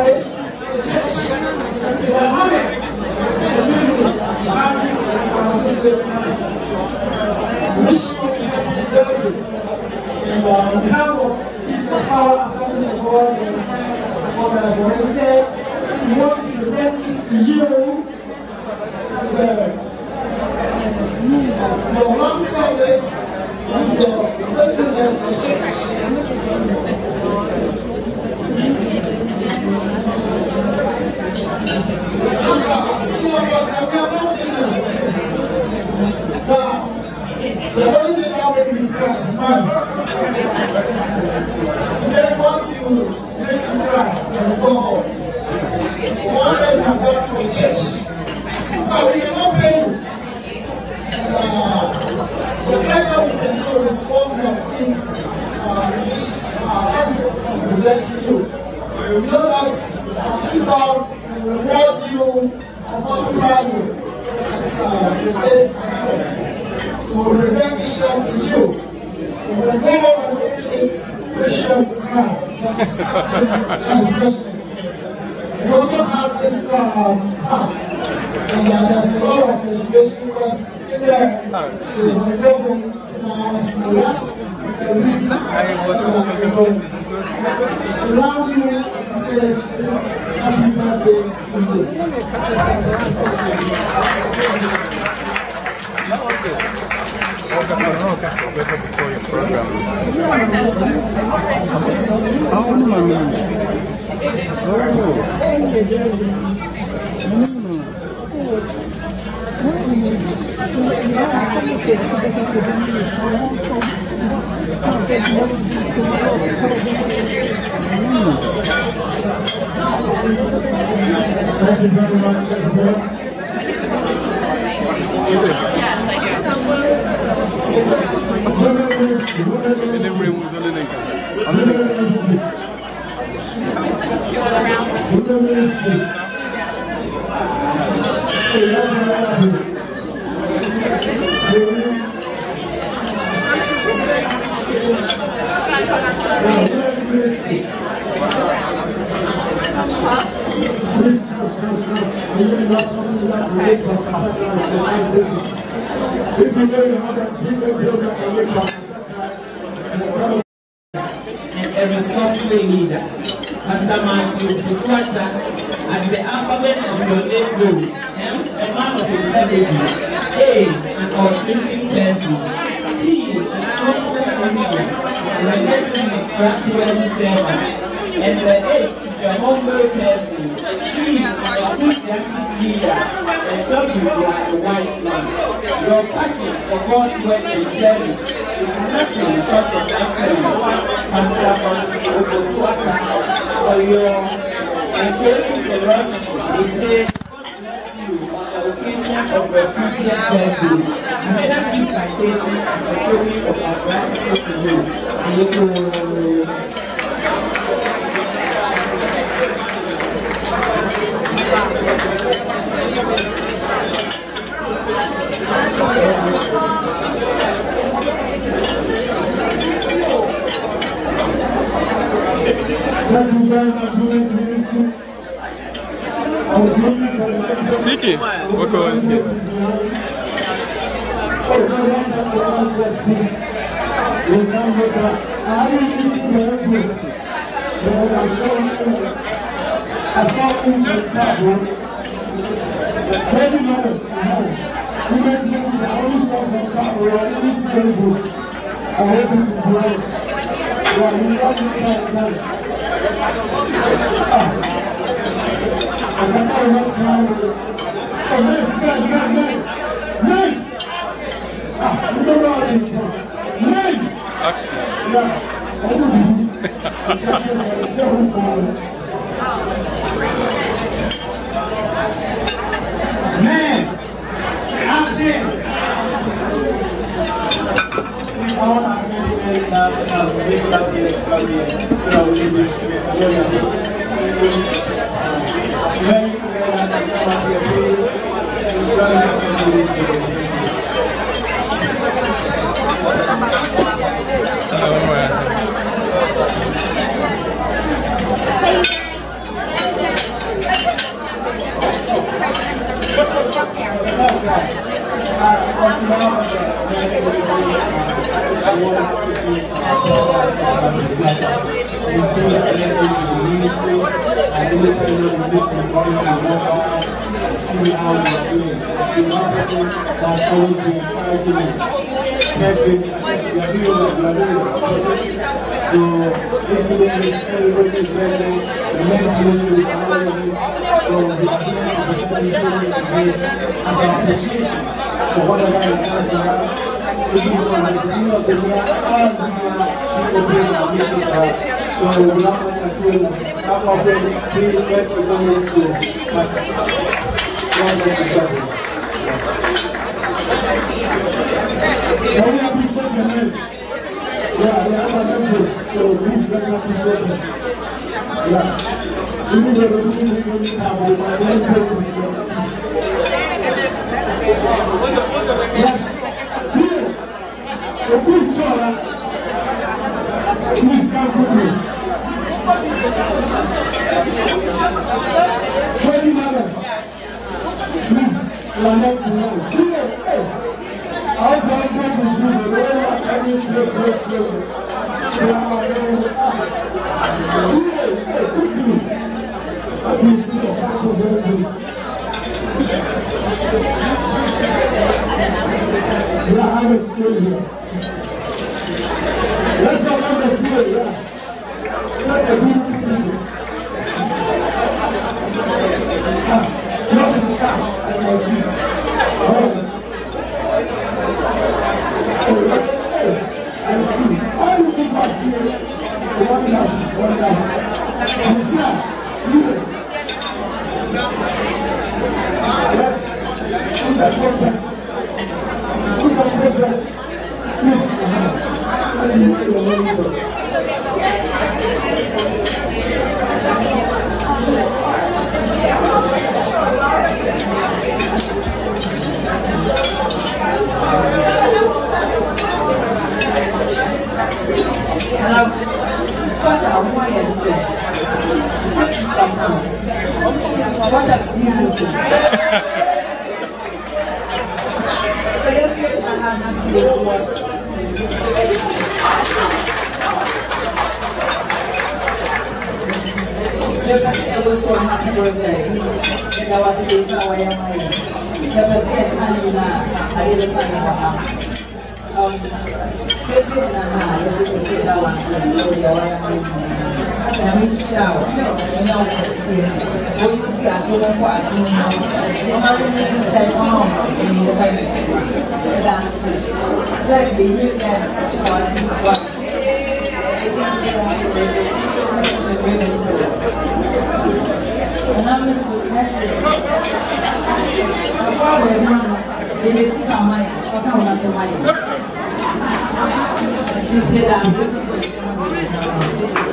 service in the church. We are honored and privileged to have you as our sister pastor. We wish you a happy birthday. And on behalf of Jesus Power Assemblies of God and what I've already said, we want to present this to you as your long service and your faithfulness to the church. Now, the only thing that makes me cry is money. Today, once you make you cry and go home, one day you have done for the church. So we cannot pay you. And the kind that we can do is what we are putting this to present to you. We know that God will reward you and multiply you as the days ahead. So we present this job to you. So when we go home and open it, make sure you cry. That's something that is precious. We also have this heart. And there's a lot of inspiration because in there, so when we go home now, as we relax, we can read. We love you and say happy birthday to you. Thank you very much, everyone. Yes, I If you know you have that bigger builder and make and a resourceful leader. Pastor Matthew Buswata, as the alphabet of your name goes, M, a man of integrity, A, an autistic person, T, an confident Christian, and the person a trustworthy servant, and the H is a humble person, T, an enthusiastic leader, and W, you are a wise man. Your passion for God's work and service is nothing short of excellence. Pastor Matthew Buswata, for your unfailing generosity, we say God bless you on the occasion of your 50th birthday. We send this citation as a token of our gratitude to you. Thank you very much for this ministry. I was looking for the Nikki, what going on? Oh, no, that's what I said, please. We'll come with that. I haven't seen the airport. But I saw things on Pablo. $20 I had. Women's ministry, I only saw some Pablo. I didn't see the airport. I hope it is well. Yeah, you got me that. I cannot remember now. Oh, man. You don't know how to from. Man! Yeah. I don't know. Man! Action! I want to make that so we just anything, anytime you make the money and see how you're doing. See one person that's always been encouraging me. Yes, we are doing it. So if today is everybody's birthday, the next ministry is another day. So we are here to present this story today as an appreciation for whatever it has done. Even from the beginning of the year, all the year, she opened and made it for us. So we have much to do. Please let's present this to Pastor. God bless you, sir. Can we appreciate the men? Yeah, they have an effort. So please let's appreciate them. Yeah. We need to bring any power, but they're going to see. Yes. See it. The good Torah. Please come with me. 20 minutes. Please, you are next in line. See it. Hey. Our president is good. The way you are coming slow. See it. Hey, quickly. How do you see the size of their group? We are having a skill here. Let's not come to see it, yeah. Such a beautiful people. Not his cash, I can see. I see. All these people are seeing. Wonderful. You see it. Yes. Who's the spokesperson? Please. Let me know your money first. What a beautiful. So yes, I have to see what. I was so happy birthday. That was a big power in my life. The person I didn't sign up. First year, I was able to get that one. I'm shower. You know what I'm saying? When you got to go for a clean house, no matter what you say, that's it. Exactly. You can charge me what. And I'm just message. The problem is my money. What I want to money. You say that this is